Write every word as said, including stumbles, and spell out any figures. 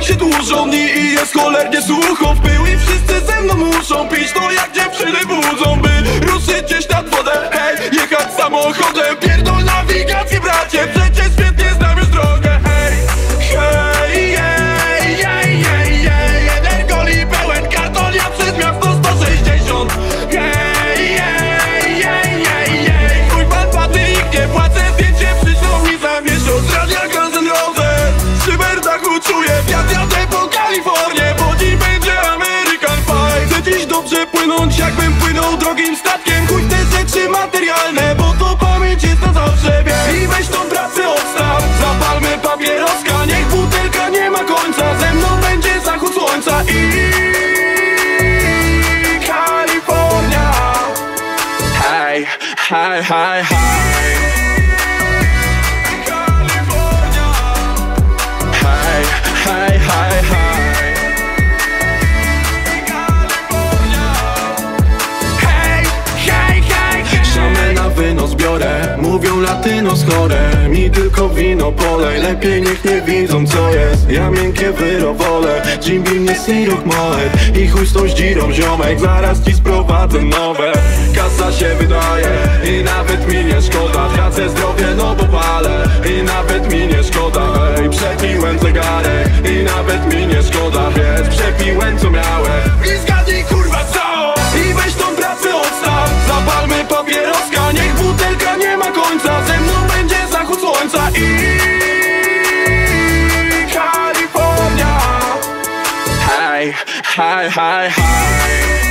się dłużą dni i jest cholernie sucho w pył. I wszyscy ze mną muszą pić to jak dziewczyny budzą, by ruszyć gdzieś nad wodę, hej, jechać samochodem. Pierdol nawigację, bracie, przecież świetnie znam już drogę, hej. Hej, jej, jej, jej, jej. Jeden goli pełen karton, ja przez miasto sto sześćdziesiąt. Hej, jej, jej, jej, jej. Mój pan patyk, nie płacę, zdjęcie przyszło mi za miesiąc. Radia Guns N' Roses, przy berdachu czuję wiatr, jadę po Kalifornię, bo dziś będzie American Pie. Chcę dziś dobrze płynąć, jakbym płynął drogim statkiem. Chuj te rzeczy materialne, bo to pamięć jest na zawsze, wie. I weź tą pracę odstaw, zapalmy papieroska. Niech butelka nie ma końca, ze mną będzie zachód słońca i Kalifornia. Hej, hej, hej, hej. Kalifornia. Hej, hej, hej, hej. Kalifornia. Hej, hej, hej, hej. Szamę na wynos biorę, mówią latynos chore. Mi tylko wino polej, lepiej niech nie widzą co jest. Ja miękkie wyrowolę, Jimmy mnie syrop moet. I chuj z tą zdzirą ziomek, zaraz ci sprowadzę nowe. Kasa się wydaje i nawet mi nie szkoda. Tracę zdrowie, no bo palę i nawet mi nie szkoda. Ej, przepiłem zegarek i nawet mi nie szkoda. Wiesz, przepiłem co miałem i zgadnij kurwa co. I weź tą pracę odstaw, zapalmy papieroska. Niech butelka nie ma końca, ze mną będzie zachód słońca i Kalifornia. Hej, hej, hej, hej.